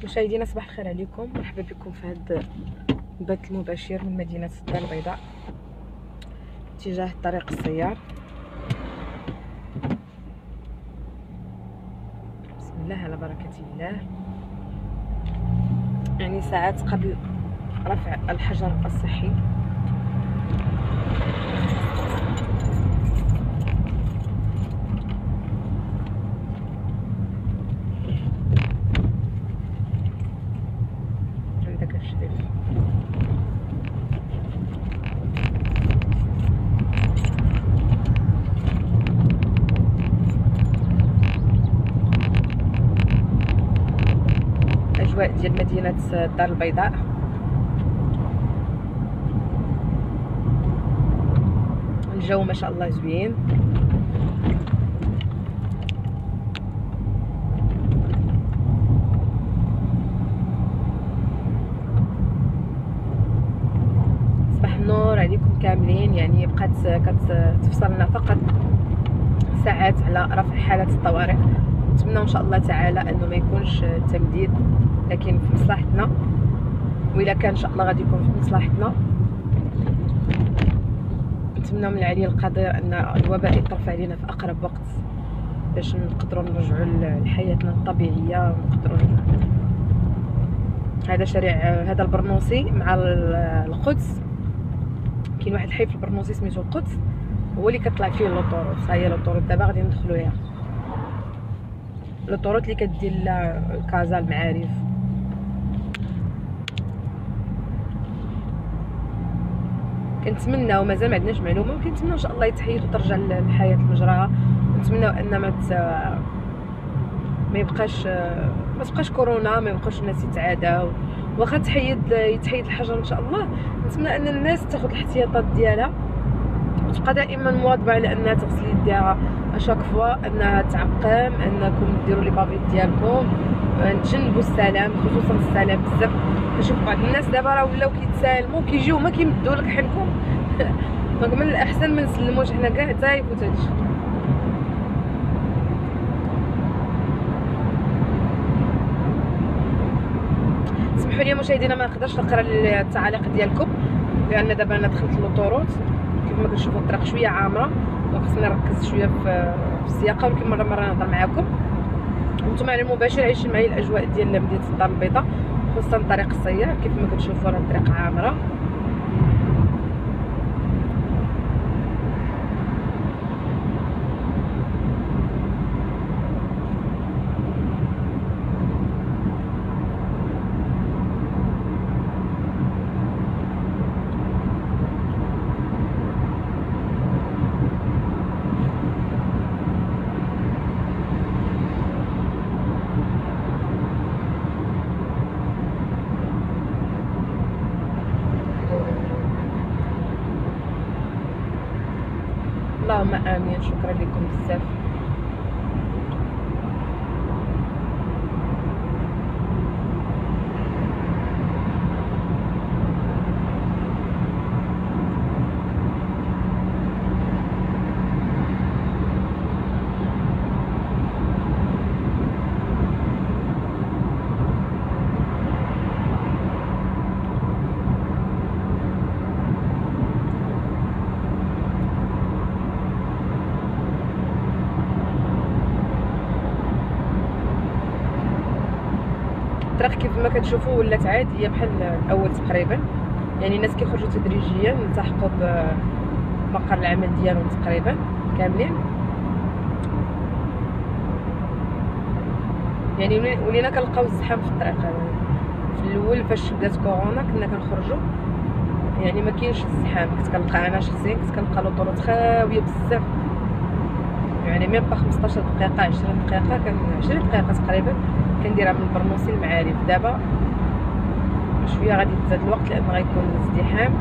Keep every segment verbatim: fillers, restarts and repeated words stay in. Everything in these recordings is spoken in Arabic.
مشاهدينا صباح الخير عليكم، مرحبا بكم في هذا البث المباشر من مدينه الدار البيضاء اتجاه طريق السيار. بسم الله على بركه الله. يعني ساعات قبل رفع الحجر الصحي. عندك الشريف اجواء ديال مدينه الدار البيضاء. الجو ما شاء الله زوين. صباح النور عليكم كاملين. يعني بقات كتفصلنا فقط ساعات على رفع حالة الطوارئ. نتمنى ان شاء الله تعالى انه ما يكونش تمديد، لكن في مصلحتنا، وإلا كان ان شاء الله غادي يكون في مصلحتنا. نتمنى من العلي القدير ان الوباء يطرف علينا في اقرب وقت باش نقدروا نرجعوا لحياتنا الطبيعيه ونقدروا. هذا شارع هذا البرنوسي مع القدس. كاين واحد الحي في البرنوسي سميتو القدس، هو اللي كطلع فيه لوطوروت. ها هي لوطوروت دابا غادي ندخلوها، لوطوروت اللي كدير لكازا المعارف. كنتمناو مازال ما عندناش معلومه، وكنتمناو ان شاء الله يتحيد وترجع للحياه المجراها. نتمناو ان ما ما يبقاش ما تبقاش كورونا، ما يبقاش الناس يتعاداو. واخا تحيد يتحيد الحجر ان شاء الله، نتمنى ان الناس تاخذ الاحتياطات ديالها وتبقى دائما مواظبه على انها تغسل يديها اشاك فوا، انها تعقم، انكم ديروا لي بابيط ديالكم، نتجنبوا السلام، خصوصا السلام بزاف. كنشوف بعض الناس دابا راه ولاو كيتسالموا كيجيو ما كيمدوا لك حنكم. دونك من الاحسن ما نسلموش حنا كاع حتى يفوت هادشي. سمحوا لي مشاهدينا ما نقدرش نقرا التعاليق ديالكم لان دابا انا دخلت لوطوروت. كيف ما كتشوفوا الطريق شويه عامره، دونك خصني نركز شويه في السياقه، ولكن مره مره نهضر معاكم. وانتم على المباشر عايشين معايا الاجواء ديال مدينه الدار البيضاء، خصوصا طريق السيار. كيف ما كتشوفوا راه الطريق عامره. اللهم امين. شكرا لكم بزاف. الطريق كيف ما كتشوفوا ولات عاديه بحال الاول تقريبا. يعني الناس كيخرجوا تدريجيا يلتحقوا بمقر العمل ديالهم تقريبا كاملين. يعني ولينا كنلقاو الزحام في الطريق. في الاول فاش بدات كورونا كنا كنخرجوا يعني ما كاينش الزحام، كنت كنلقى انا شخصيا كنت كنلقى لوطوروت خاويه بزاف. يعني ميم با خمسطاش دقيقه عشرين دقيقه، كان عشرين دقيقه تقريبا كنديرها من البرنوسي المعارف. دابا شويه غادي تزاد الوقت لان غيكون ازدحام.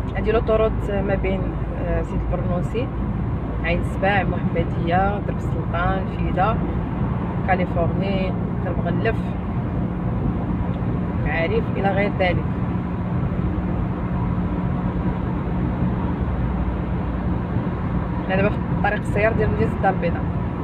هادي لوطوروت ما بين سيد البرنوسي، عين سباع، محمديه، درب السلطان، فيدا، كاليفورني، كرمغلف، معارف الى غير ذلك. انا دابا في طريق السير ديال مدينه الدار البيضاء.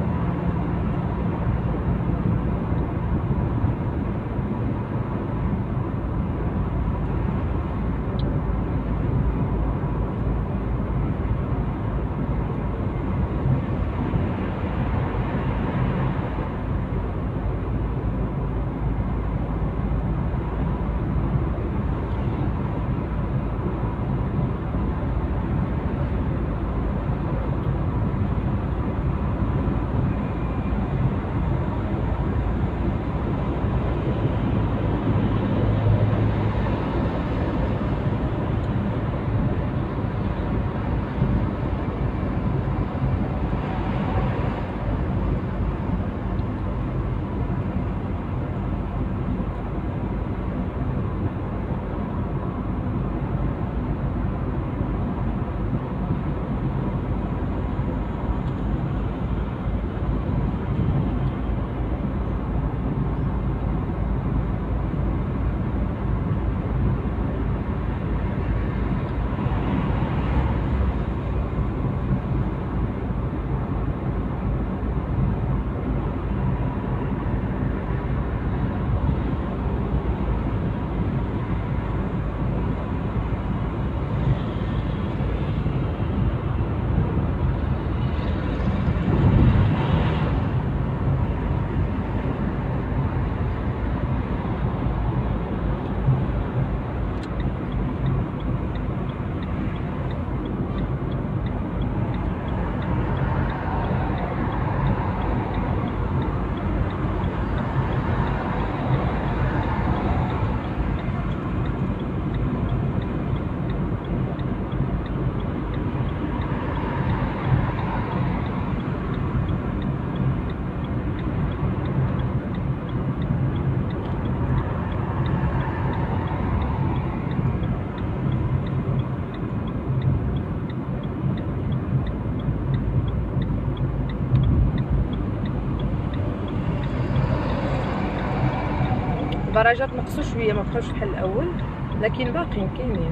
الدرجات نقصوا شويه، ما بقاوش بحال الاول، لكن باقيين كاينين.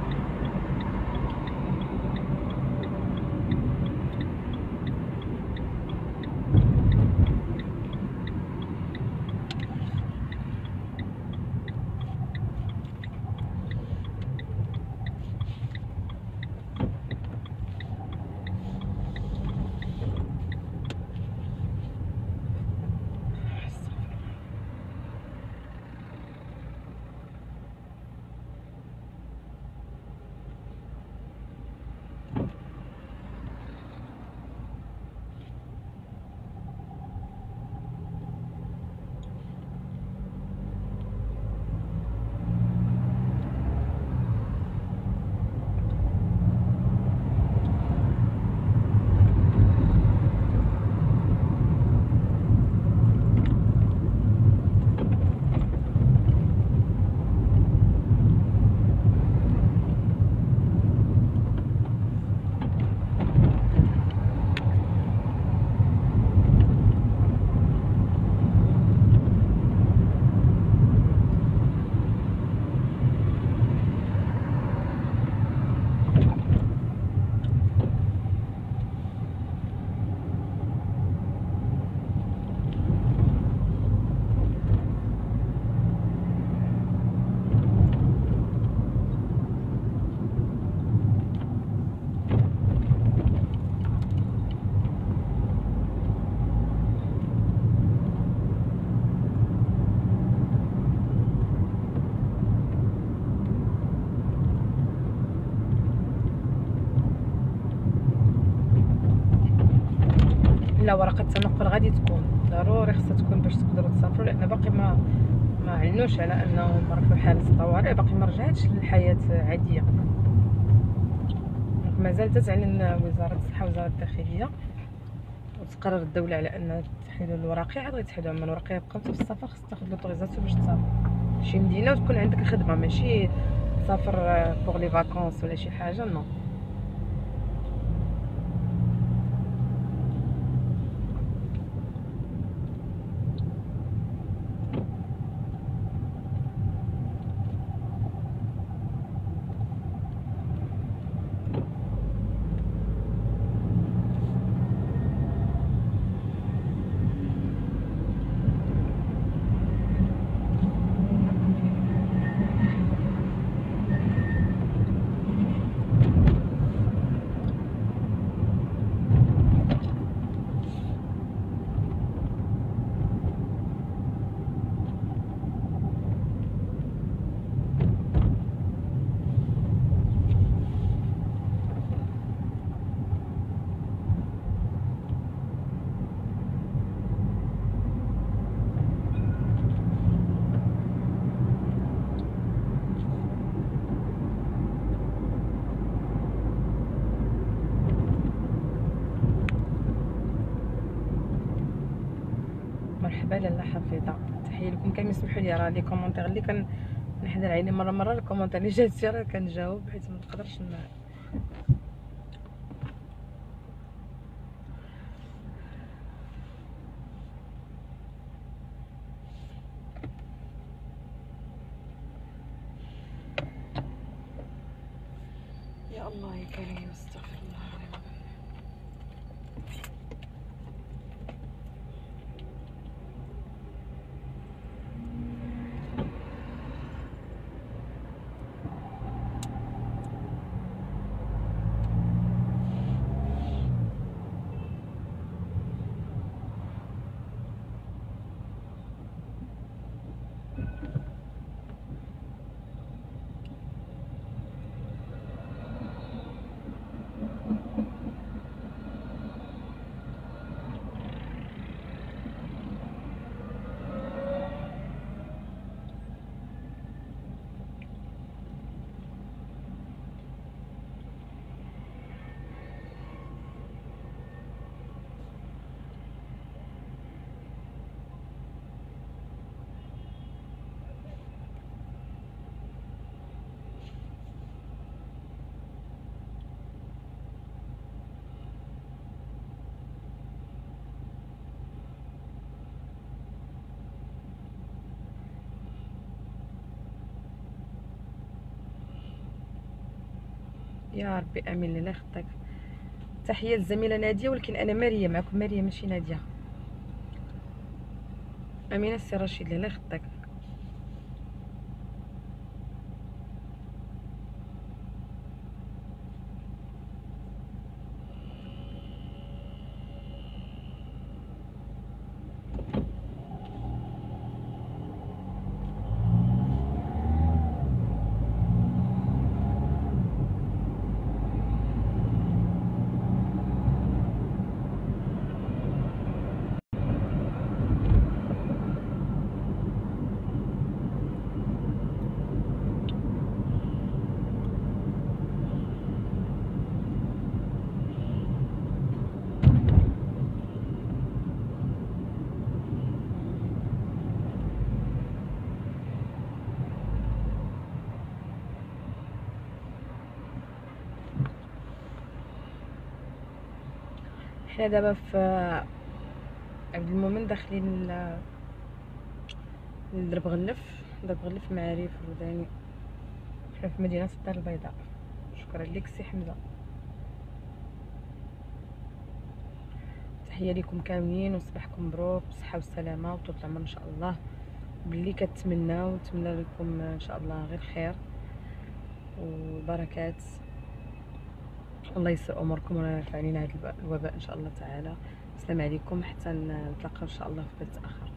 لا، ورقه التنقل غادي تكون ضروري، خصها تكون باش تقدروا تسافروا، لان باقي ما ما علنوش على انه مرفوع حاله الطوارئ، باقي ما رجعتش للحياه عاديه. مازال تتعلن وزاره الصحه ووزاره الداخليه، وتقرر الدوله على ان تحيدوا الوراقي، عاد غيتحيدوا. اما الوراقي يبقاو حتى في السفر خصك تاخذ لوطوريزاسيون باش تسافر شي مدينه وتكون عندك الخدمه، ماشي نسافر بوغ لي فاكونس ولا شي حاجه نو. مرحبا لاله حفيظه، تحيه لكم كاملين. سمحوا لي راه لي كومونتير اللي كان نحضر عيني مره مره الكومونتير اللي جات راه كنجاوب حيت ما نقدرش ن... يا الله يا كريم استغفر الله العظيم. يا ربي امين الله يخطيك. تحيه للزميله ناديه، ولكن انا ماريه معكم، ماريه ماشي ناديه. امينه السي رشيد الله يخطيك. حنا دابا في عبد المؤمن داخلين لدرب غلف، درب غلف معارف الروداني. حنا في مدينه الدار البيضاء. شكرا لك سي حمزه. تحيه لكم كاملين وصباحكم مبروك بالصحه والسلامه وطول العمر ان شاء الله. باللي كتمناو ونتمنى لكم ان شاء الله غير خير وبركات، الله يسر اموركم ويرفع علينا هذا الوباء ان شاء الله تعالى. السلام عليكم، حتى نتلاقاو ان شاء الله في بث اخر.